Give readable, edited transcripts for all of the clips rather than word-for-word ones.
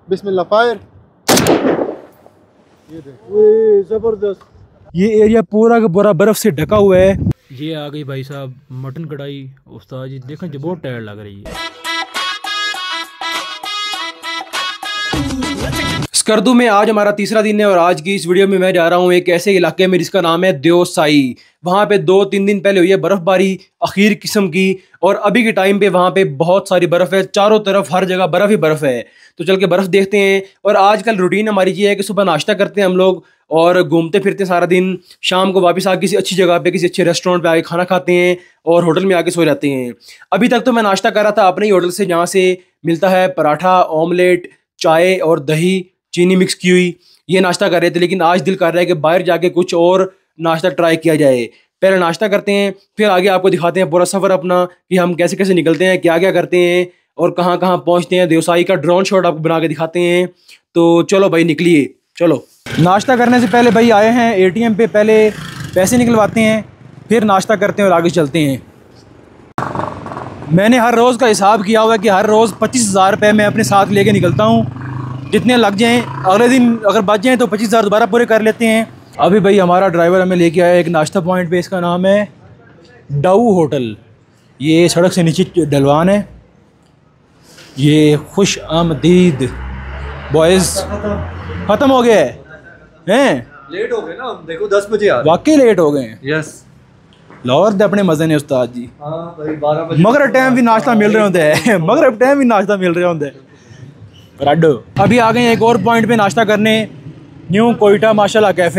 बिस्मिल्लाह fire. ये देखो जबरदस्त। ये एरिया पूरा का पूरा बर्फ से ढका हुआ है। ये आ गई भाई साहब मटन कढ़ाई। उस्ताद जी देखें जो बहुत टायर्ड लग रही है। स्कर्दू में आज हमारा तीसरा दिन है और आज की इस वीडियो में मैं जा रहा हूँ एक ऐसे इलाके में जिसका नाम है देओसाई। वहाँ पे 2-3 दिन पहले हुई है बर्फबारी अखीर किस्म की और अभी के टाइम पे वहाँ पे बहुत सारी बर्फ है। चारों तरफ हर जगह बर्फ ही बर्फ है। तो चल के बर्फ देखते हैं। और आजकल रूटीन हमारी ये है कि सुबह नाश्ता करते हैं हम लोग और घूमते फिरते सारा दिन। शाम को वापस आके किसी अच्छी जगह पे किसी अच्छे रेस्टोरेंट पे आके खाना खाते हैं और होटल में आके सो जाते हैं। अभी तक तो मैं नाश्ता कर रहा था अपने ही होटल से जहाँ से मिलता है पराठा, ऑमलेट, चाय और दही चीनी मिक्स की हुई। ये नाश्ता कर रहे थे, लेकिन आज दिल कर रहा है कि बाहर जाके कुछ और नाश्ता ट्राई किया जाए। पहले नाश्ता करते हैं, फिर आगे आपको दिखाते हैं पूरा सफ़र अपना कि हम कैसे कैसे निकलते हैं, क्या क्या करते हैं और कहाँ कहाँ पहुँचते हैं। देओसाई का ड्रोन शॉट आपको बना के दिखाते हैं। तो चलो भाई निकलिए। चलो नाश्ता करने से पहले भाई आए हैं ATM पे, पहले पैसे निकलवाते हैं फिर नाश्ता करते हैं और आगे चलते हैं। मैंने हर रोज़ का हिसाब किया हुआ है कि हर रोज़ 25,000 रुपये मैं अपने साथ लेके निकलता हूँ। जितने लग जाएं अगले दिन अगर बच जाएं तो 25,000 दोबारा पूरे कर लेते हैं। अभी भाई हमारा ड्राइवर हमें लेके आया एक नाश्ता पॉइंट पे, इसका नाम है डाऊ होटल। ये सड़क से नीचे ढलवान है। ये खुश आमदीद बॉयज़। ख़त्म हो गया हैं? लेट हो गए ना, देखो 10 बजे आ। वाकई लेट हो गए हैं। यस लाहौर दे अपने मज़े ने उस्ताद जी। हाँ भाई 12 बजे मगर टाइम भी नाश्ता मिल रहे होते हैं। मगर टाइम भी नाश्ता मिल रहे होते हैं। राडो अभी आ गए हैं एक और पॉइंट पे नाश्ता करने, न्यू कोयटा माशाल्लाह कैफ़े।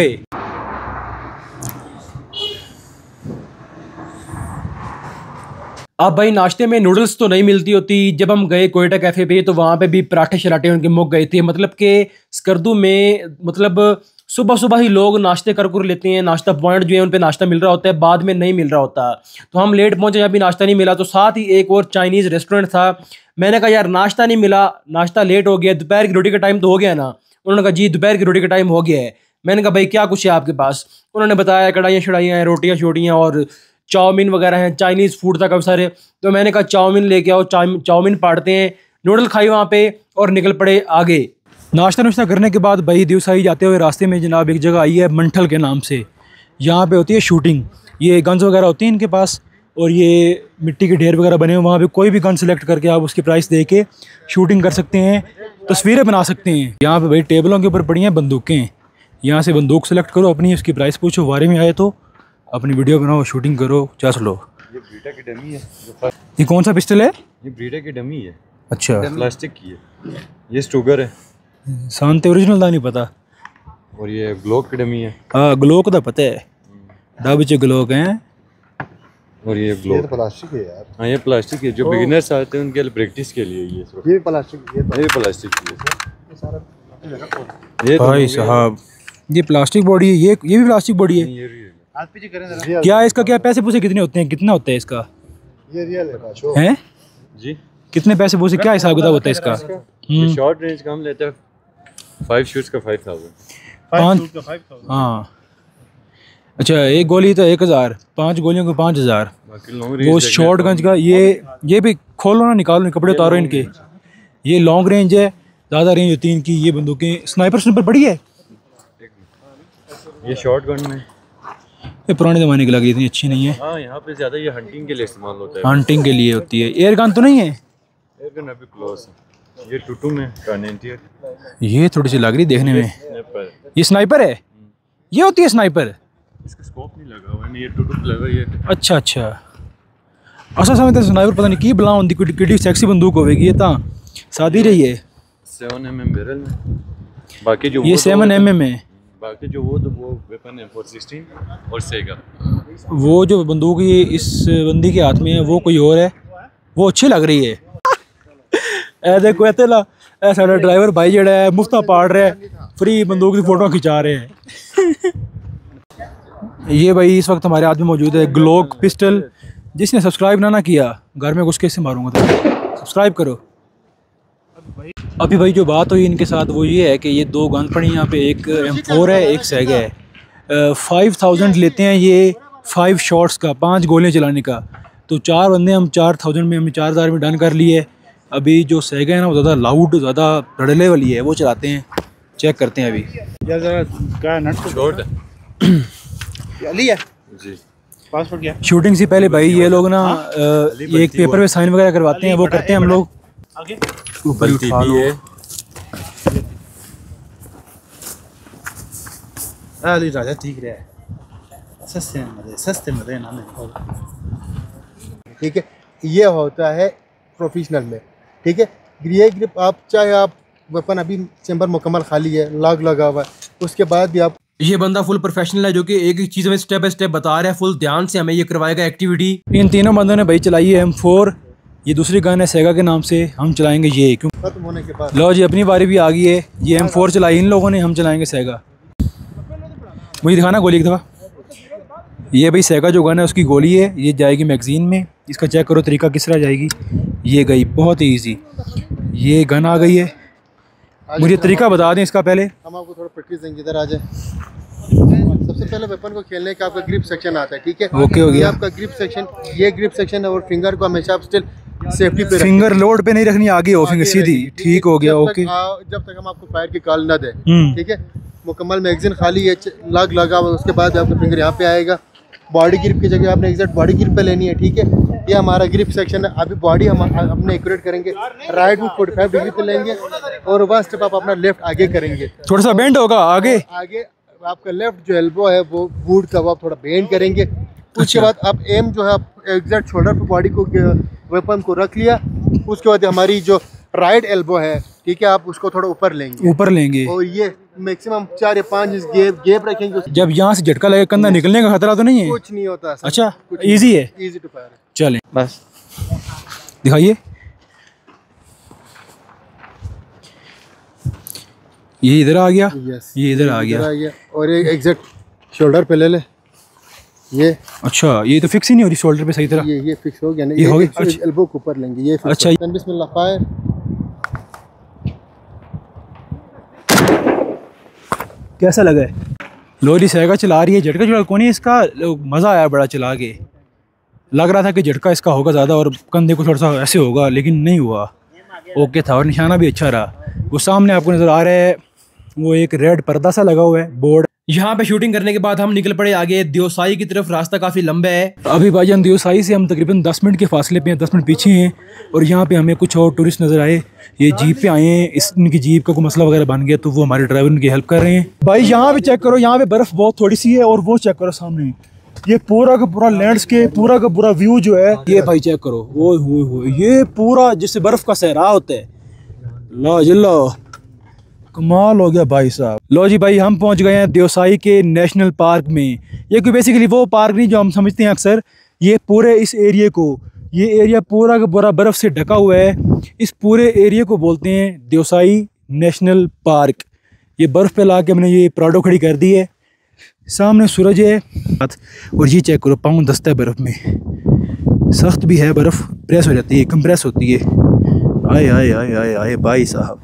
अब भाई नाश्ते में नूडल्स तो नहीं मिलती होती। जब हम गए कोयटा कैफ़े पे तो वहाँ पे भी पराठे शराठे उनके मुक गए थे। मतलब कि स्कर्दू में मतलब सुबह सुबह ही लोग नाश्ते कर लेते हैं। नाश्ता पॉइंट जो है उन पे नाश्ता मिल रहा होता है, बाद में नहीं मिल रहा होता। तो हम लेट पहुँचे, अभी नाश्ता नहीं मिला। तो साथ ही एक और चाइनीज़ रेस्टोरेंट था। मैंने कहा यार नाश्ता नहीं मिला, नाश्ता लेट हो गया, दोपहर की रोटी का टाइम तो हो गया ना। उन्होंने कहा जी दोपहर की रोटी का टाइम हो गया है। मैंने कहा भाई क्या कुछ है आपके पास? उन्होंने बताया कढ़ाइयाँ शढ़ाइयाँ हैं, रोटियाँ शोटियाँ और चाउमीन वगैरह हैं। चाइनीज़ फूड था काफ़ी सारे। तो मैंने कहा चाउमीन लेके आओ, चाउमीन पाड़ते हैं। नूडल खाई वहाँ पे और निकल पड़े आगे। नाश्ता नुश्ता करने के बाद भाई देओसाई जाते हुए रास्ते में जनाब एक जगह आई है मंठल के नाम से। यहाँ पे होती है शूटिंग। ये गन्स वगैरह होती हैं इनके पास और ये मिट्टी के ढेर वगैरह बने हुए। वहाँ पे कोई भी गन सेलेक्ट करके आप उसकी प्राइस दे के शूटिंग कर सकते हैं, तस्वीरें बना सकते हैं। यहाँ पे भाई टेबलों के ऊपर पड़ी हैं बंदूकें। यहाँ से बंदूक सेलेक्ट करो अपनी, उसकी प्राइस पूछो, वारे में आए तो अपनी वीडियो बनाओ, शूटिंग करो, चस लो। ये ब्रीडा की डमी है। ये कौन सा पिस्टल है? ये ब्रीडा की डमी है। अच्छा प्लास्टिक की है। ये स्टूगर है। शांति ओरिजिनल का नहीं पता। और ये ग्लोक की डमी है। हाँ ग्लोक का पता है, दाबिचे ग्लोक हैं। और ये ग्लोक तो प्लास्टिक है यार। हाँ ये प्लास्टिक है। जो बिगिनर्स आते हैं उनके लिए प्रैक्टिस के लिए ये प्लास्टिक, ये प्लास्टिक की है। ये भाई साहब ये प्लास्टिक बॉडी है। ये भी प्लास्टिक बॉडी है। ये रियल रियल क्या इसका क्या पैसे पूसे कितने होते हैं, कितना होता है इसका? ये रियल है पाछो। हैं जी। कितने पैसे पूसे, क्या हिसाब किताब होता है इसका? ये शॉर्ट रेंज का हम लेते हैं 5 शूट्स का 5,000। 5,000। हाँ अच्छा, एक गोली तो 1,000, 5 गोलियों को 5,000। बाकी लॉन्ग रेंज वो शॉर्ट गंज का ये भी खोलो ना, निकालो, कपड़े उतारो इनके। ये लॉन्ग रेंज है, ज़्यादा रेंज होती है इनकी। ये बंदूकें स्नाइपर बड़ी है। ये शॉर्ट गन में ये पुराने ज़माने की लगी, इतनी अच्छी नहीं है। हाँ यहाँ पे ज़्यादा ये हंटिंग के लिए इस्तेमाल होता है। हंटिंग के लिए होती है। एयर गन तो नहीं है? एयर गन अभी क्लोज है। ये टूटू में कार्नेटियर। ये थोड़ी सी लग रही देखने में। स्नाइपर। ये स्नाइपर है? ये होती है स्नाइपर? इसका स्कोप नहीं लगा हुआ है, ये टूटू लगा ये। अच्छा अच्छा, असा समझते स्नाइपर पता नहीं की बला होंगी, कोई सेक्सी बंदूक होगी। ये तो सादी रही है 7mm बैरल में। बाकी जो ये 7mm है। बाकी जो वो वेपन है 416 और सेगा। वो जो बंदूक ये इस बंदी के हाथ में है वो कोई और है, वो अच्छी लग रही है। ए देखो इतना साडा ड्राइवर भाई जड़ा है मुफ्ता पाड़ रहा है, फ्री बंदूक की फोटो खिंचा रहे हैं। ये भाई इस वक्त हमारे हाथ में मौजूद है ग्लोक पिस्टल। जिसने सब्सक्राइब ना किया घर में घुस के इससे मारूंगा, तो सब्सक्राइब करो। अभी भाई जो बात हुई इनके साथ वो ये है कि ये 2 गन पड़ी यहाँ पे, एक M4 है, एक सेगा है। 5,000 लेते हैं ये 5 शॉट्स का, 5 गोलियाँ चलाने का। तो 4 बंदे हम 4,000 में, हमने 4,000 में डन कर लिए। अभी जो सेगा है ना वो ज़्यादा लाउड, ज़्यादा धड़ल्ले वाली है, वो चलाते हैं। चेक करते हैं अभी। या जरा क्या नट शॉर्ट अली है जी। पासपोर्ट क्या शूटिंग से पहले भाई ये लोग ना ये एक पेपर पे साइन वगैरह करवाते हैं, वो करते हैं हम लोग। आगे ऊपर उठा लो। अली राजा ठीक रहा है, सस्ते मजे ना में। ठीक है, ये होता है प्रोफेशनल में। ठीक है, ये ग्रिप आप चाहे आप वेपन अभी चैम्बर मुकम्मल खाली है, लॉक लगा हुआ है, उसके बाद भी आप। ये बंदा फुल प्रोफेशनल है जो कि एक एक चीज़ में स्टेप बाय स्टेप बता रहा है, फुल ध्यान से हमें ये करवाएगा एक्टिविटी। इन तीनों बंदों ने भाई चलाई है M4, ये दूसरी गन है सेगा के नाम से, हम चलाएंगे ये। क्यों खत्म होने के बाद लो जी अपनी बारी भी आ गई है, ये M4 चलाई इन लोगों ने, हम चलाएंगे सेगा। मुझे दिखाना गोली एक दफ़ा। ये भाई सेगा जो गन है उसकी गोली है, ये जाएगी मैगजीन में। इसका चेक करो तरीका किस तरह जाएगी। ये गई, बहुत ही ईजी। ये गन आ गई है, मुझे तरीका बता दें इसका पहले। हम आपको थोड़ा प्रैक्टिस देंगे, इधर आ जाए। सबसे पहले वेपन को खेलने का आपका ग्रिप सेक्शन आता है। ठीक है, ओके हो ये गया। आपका ग्रिप सेक्शन, ये ग्रिप सेक्शन है, और फिंगर को हमेशा आप स्टिल सेफ्टी पे फिंगर लोड पे नहीं रखनी, आगे हो फिंगर सीधी। ठीक हो गया, ओके। जब तक हम आपको फायर की कॉल ना दें। हम्म। ठीक है, मुकम्मल मैगजीन खाली है, लॉक लगा हुआ, उसके बाद आपका फिंगर यहाँ पे आएगा। बॉडी ग्रिप की जगह आपने एग्जैक्ट बॉडी ग्रिप पे लेनी है। ठीक है, ये हमारा ग्रिप सेक्शन है। अभी बॉडी हम अपने एक्यूरेट करेंगे, राइट में 45 डिग्री पे लेंगे, और 1 स्टेप आप अपना लेफ्ट आगे करेंगे, थोड़ा सा बेंड होगा आगे। आगे आपका लेफ्ट जो एल्बो है वो वुड का, वो आप थोड़ा बेंड करेंगे। उसके बाद आप एम जो है आप एग्जैक्ट शोल्डर पे बॉडी को वेपन को रख लिया। उसके बाद हमारी जो राइट एल्बो है, ठीक है, आप उसको थोड़ा ऊपर लेंगे, ऊपर लेंगे, और ये मैक्सिमम 4 या 5 इंच गैप रखेंगे। जब यहाँ से झटका लगे कंधा निकलने का खतरा तो नहीं है? कुछ नहीं होता। अच्छा, इजी है, इजी टू फायर। चलें बस दिखाइए। ये इधर आ गया, यस, ये इधर आ गया। और एक एग्जैक्ट शोल्डर पे ले ले। ये अच्छा, ये तो फिक्स ही नहीं हो रही शोल्डर पे सही तरह। ये फिक्स हो गया ना, ये हो गया। अच्छा, एल्बो के ऊपर लेंगे। ये अच्छा, बिस्मिल्लाह फायर। कैसा लगा है? लोरी सेगा चला रही है, झटका चला कौन है इसका, मज़ा आया बड़ा चला के। लग रहा था कि झटका इसका होगा ज़्यादा और कंधे को थोड़ा सा ऐसे होगा, लेकिन नहीं हुआ, ओके था। और निशाना भी अच्छा रहा। वो सामने आपको नज़र आ रहा है, वो एक रेड पर्दा सा लगा हुआ है, बोर्ड। यहाँ पे शूटिंग करने के बाद हम निकल पड़े आगे देवसाई की तरफ। रास्ता काफ़ी लंबा है। अभी भाईजान देवसाई से हम तकरीबन 10 मिनट के फासले पे हैं, 10 मिनट पीछे हैं। और यहाँ पे हमें कुछ और टूरिस्ट नज़र आए, ये जीप पे आए हैं। इनकी जीप का कोई मसला वगैरह बन गया तो वो हमारे ड्राइवर उनकी हेल्प कर रहे हैं। भाई यहाँ पे चेक करो, यहाँ पे बर्फ़ बहुत थोड़ी सी है, और वो चेक करो सामने, ये पूरा का पूरा लैंडस्केप, पूरा का पूरा व्यू जो है, ये भाई चेक करो। वो ये पूरा जिससे बर्फ़ का सहरा होता है। लो जिल्लो, कमाल हो गया भाई साहब। लो जी भाई, हम पहुंच गए हैं देवसाई के नेशनल पार्क में। ये कोई बेसिकली वो पार्क नहीं जो हम समझते हैं अक्सर। ये पूरे इस एरिया को, ये एरिया पूरा का पूरा बर्फ़ से ढका हुआ है। इस पूरे एरिया को बोलते हैं देवसाई नेशनल पार्क। ये बर्फ़ पे ला के हमने ये प्राडो खड़ी कर दी है। सामने सूरज है, और ये चेक करो, पाँव दस्ता है बर्फ़ में। सख्त भी है बर्फ़, प्रेस हो जाती है, कंप्रेस होती है। आए आए आए आए आए भाई साहब।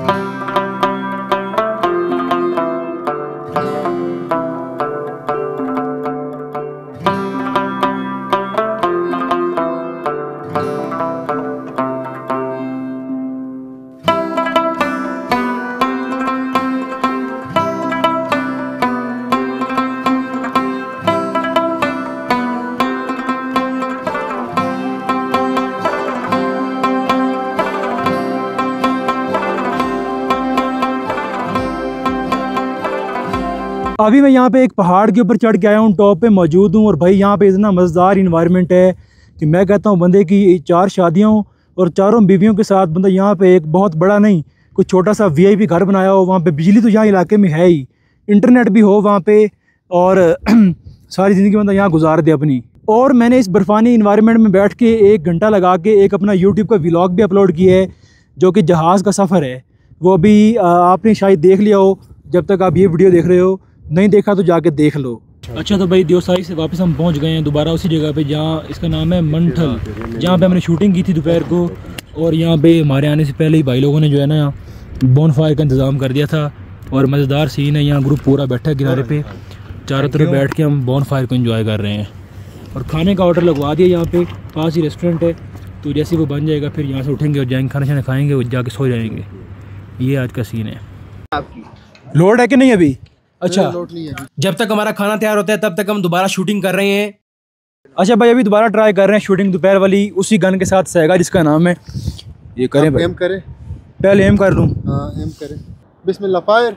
अभी मैं यहाँ पे एक पहाड़ के ऊपर चढ़ के आया हूँ, टॉप पे मौजूद हूँ। और भाई यहाँ पे इतना मज़ेदार इन्वायरमेंट है कि मैं कहता हूँ बंदे की 4 शादियाँ और 4 बीवियों के साथ बंदा यहाँ पे एक बहुत बड़ा नहीं, कुछ छोटा सा VIP घर बनाया हो। वहाँ पे बिजली तो यहाँ इलाके में है ही, इंटरनेट भी हो वहाँ पे, और सारी ज़िंदगी बंदा यहाँ गुजार दे अपनी। और मैंने इस बर्फ़ानी इन्वायरमेंट में बैठ के 1 घंटा लगा के एक अपना YouTube का व्लॉग भी अपलोड किया है, जो कि जहाज़ का सफ़र है। वो भी आपने शायद देख लिया हो जब तक आप ये वीडियो देख रहे हो, नहीं देखा तो जाके देख लो। अच्छा, तो भाई देवसाई से वापस हम पहुंच गए हैं दोबारा उसी जगह पे जहाँ इसका नाम है मंठल, जहाँ पे हमने शूटिंग की थी दोपहर को। और यहाँ पे हमारे आने से पहले ही भाई लोगों ने जो है ना यहाँ बोन फायर का इंतज़ाम कर दिया था। और मज़ेदार सीन है, यहाँ ग्रुप पूरा बैठा है किनारे पे, चारों तरफ बैठ के हम बोन फायर को एंजॉय कर रहे हैं। और खाने का ऑर्डर लगवा दिया, यहाँ पे पास ही रेस्टोरेंट है, तो जैसे वो बन जाएगा फिर यहाँ से उठेंगे और जाएंगे, खाना शाना खाएंगे और जाके सो जाएंगे। ये आज का सीन है। लोड है कि नहीं अभी? अच्छा, लोड नहीं है। जब तक हमारा खाना तैयार होता है तब तक हम दोबारा शूटिंग कर रहे हैं। अच्छा भाई, अभी दोबारा ट्राई कर रहे हैं शूटिंग दोपहर वाली, उसी गन के साथ सहेगा जिसका नाम है। ये करें भाई, एम करें, पहले एम कर लूँ। हाँ एम करें, बिस्मिल्लाह फायर।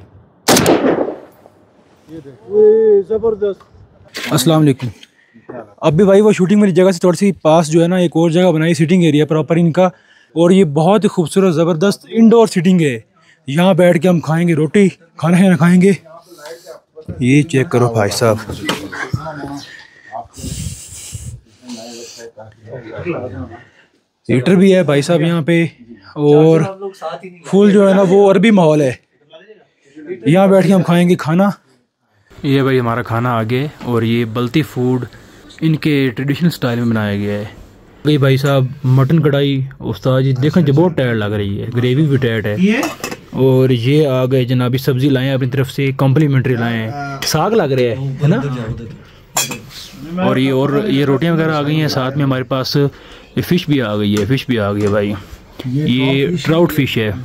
ये देखो जबरदस्त। अस्सलाम वालेकुम। अब भी भाई वो शूटिंग वाली जगह से थोड़ी सी पास जो है ना एक और जगह बनाई, सिटिंग एरिया प्रॉपर इनका, और ये बहुत ही खूबसूरत ज़बरदस्त इंडोर सिटिंग है। यहाँ बैठ के हम खाएंगे रोटी, खाना शाना खाएंगे। ये चेक करो भाई साहब, हीटर भी है भाई साहब यहाँ पे, और फुल जो है ना वो अरबी माहौल है। यहाँ बैठ के हम खाएंगे खाना। ये भाई हमारा खाना आ गया, और ये बल्ती फूड इनके ट्रेडिशनल स्टाइल में बनाया गया है। भाई भाई साहब मटन कढ़ाई उस्ताद जी देखें जो बहुत टाइट लग रही है, ग्रेवी भी टाइट है। और ये आ गए जनाबी सब्जी लाए अपनी तरफ से, कॉम्प्लीमेंट्री लाए हैं, साग लग रहा है ना। और ये रोटियां वगैरह आ गई हैं, साथ में हमारे पास फ़िश भी आ गई है, फ़िश भी आ गई है भाई। ये ट्राउट फिश है,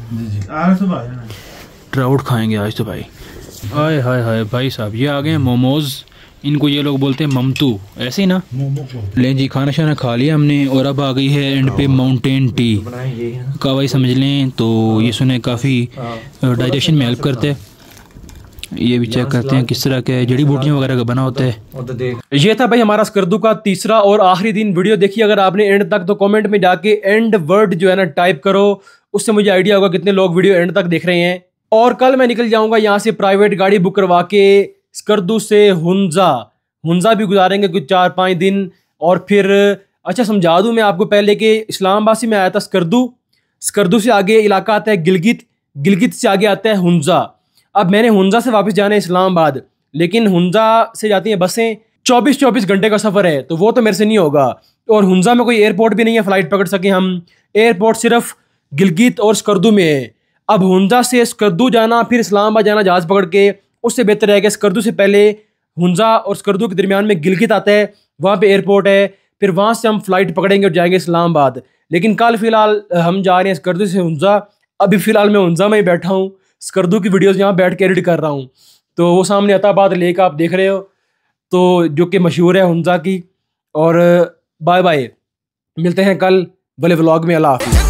ट्राउट खाएंगे आज तो भाई। हाय हाय हाय भाई साहब, ये आ गए हैं मोमोज़, इनको ये लोग बोलते हैं ममतू, ऐसे ही ना। लें जी, खाना शाना खा लिया हमने, और अब आ गई है एंड पे माउंटेन टी का भाई समझ लें। तो ये सुने काफ़ी डाइजेशन में हेल्प करते हैं। ये भी चेक करते हैं किस तरह के जड़ी बूटियों वगैरह का बना होता है। ये था भाई हमारा स्कर्दू का तीसरा और आखिरी दिन। वीडियो देखिए अगर आपने एंड तक, तो कमेंट में जाके एंड वर्ड जो है ना टाइप करो, उससे मुझे आइडिया होगा कितने लोग वीडियो एंड तक देख रहे हैं। और कल मैं निकल जाऊंगा यहाँ से प्राइवेट गाड़ी बुक करवा के स्कर्दू से हुंजा भी गुजारेंगे कुछ 4-5 दिन। और फिर अच्छा समझा दूं मैं आपको पहले कि इस्लामाबाद से मैं आया था स्कर्दू से आगे इलाका आता है गिलगित से आगे आता है हुंजा। अब मैंने हुंजा से वापस जाना है इस्लामाबाद, लेकिन हुंजा से जाती हैं बसें, 24 घंटे का सफ़र है, तो वो तो मेरे से नहीं होगा। और हुंजा में कोई एयरपोर्ट भी नहीं है फ़्लाइट पकड़ सके हम, एयरपोर्ट सिर्फ गिलगित और स्कर्दू में है। अब हुंजा से स्कर्दू जाना फिर इस्लामाबाद जाना जहाज़ पकड़ के, उससे बेहतर है कि स्कर्दू से पहले हुंजा और स्कर्दू के दरमियान में गिलगित आता है, वहाँ पे एयरपोर्ट है, फिर वहाँ से हम फ़्लाइट पकड़ेंगे और जाएंगे इस्लामाबाद। लेकिन कल फ़िलहाल हम जा रहे हैं स्कर्दू से हुंजा। अभी फ़िलहाल मैं हुंजा में ही बैठा हूँ, स्कर्दू की वीडियोस यहाँ बैठ के एडिट कर रहा हूँ। तो वो सामने अताबाद लेक आप देख रहे हो, तो जो कि मशहूर है हुंजा की। और बाय बाय, मिलते हैं कल वाले व्लॉग में। अल्लाह हाफ़िज़।